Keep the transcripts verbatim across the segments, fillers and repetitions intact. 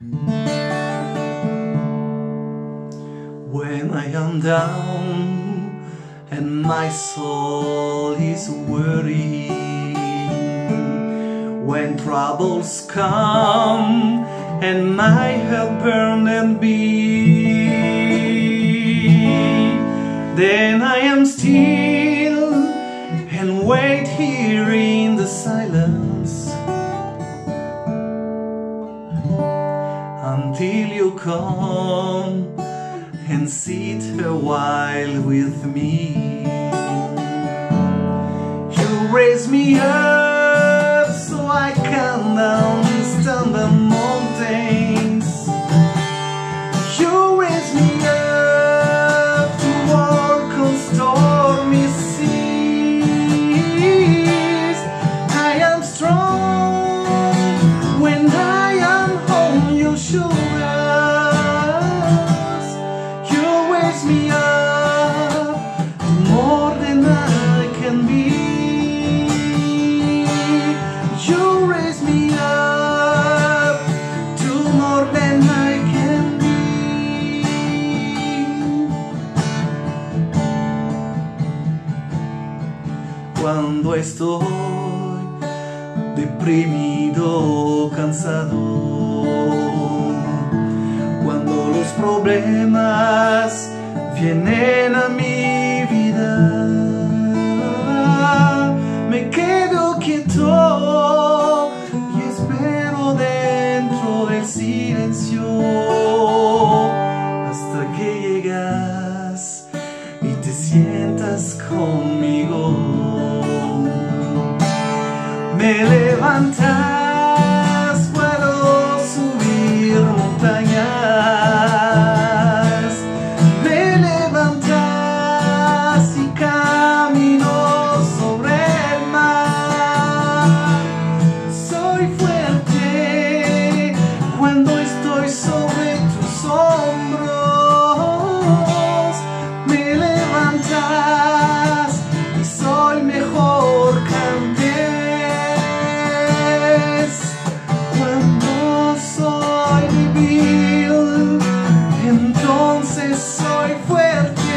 When I am down and my soul is weary, when troubles come and my heart burns and beat, then I am still and wait here in the silence until you come and sit a while with me. You raise me up so I can understand the mountains. You raise me up to walk on stormy seas. I am strong when I am on your shoulders. Me up more than I can be. You raise me up to more than I can be. Cuando estoy deprimido, cansado, cuando los problemas vienen a mi vida, me quedo quieto y espero dentro del silencio hasta que llegas y te sientas conmigo. Me levantas, puedo subir montañas. Cuando estoy sobre tus hombros, me levantas y soy mejor que antes. Cuando soy débil, entonces soy fuerte.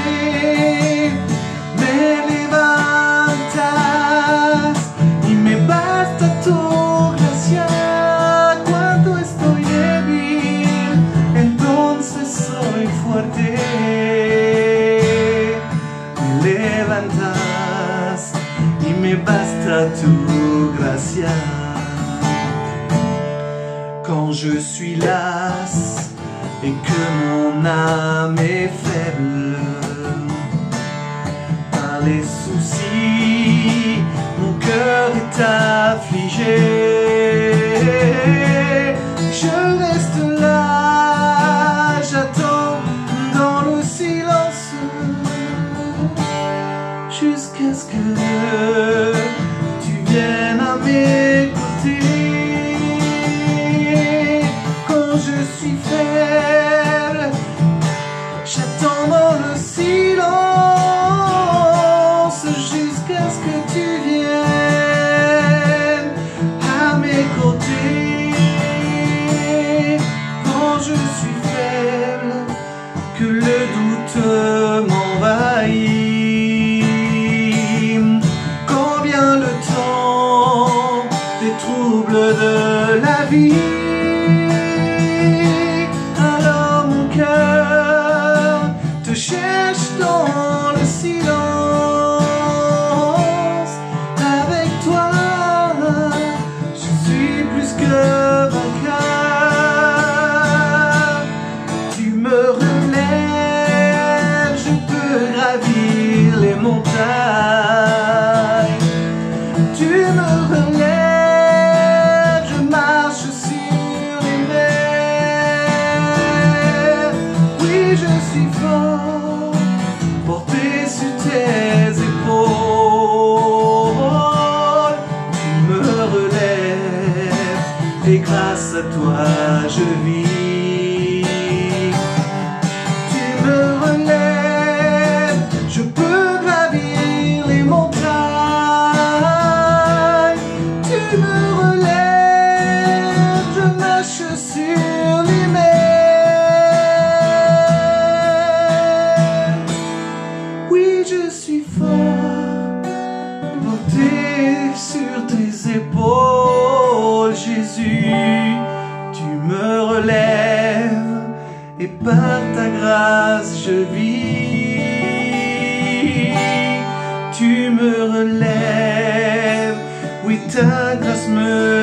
Me levantas y me basta tu gracia. Me levantas y me basta tu gracia. Quand je suis las et que mon âme est faible par les soucis, mon cœur est affligé. Je reste là, j'attends dans le silence jusqu'à ce que tu viennes à mes côtés. Quand je suis faible, j'attends dans le silence jusqu'à ce que tu viennes à mes côtés. Quand je suis faible, que le doute m'envahit, quand vient le temps des troubles de la vie, alors mon cœur te cherche dans le silence. Avec toi, je suis plus que vainqueur. Tu me relèves, je peux gravir les montagnes. Tu me relèves, je marche sur les mers. Oui, je suis fort, porté sur tes épaules. Tu me relèves et grâce à toi je vis. Tu me relèves, je peux gravir les montagnes. Tu me relèves, je marche sur les sur tes épaules, Jésus, tu me relèves et par ta grâce je vis. Tu me relèves, oui ta grâce me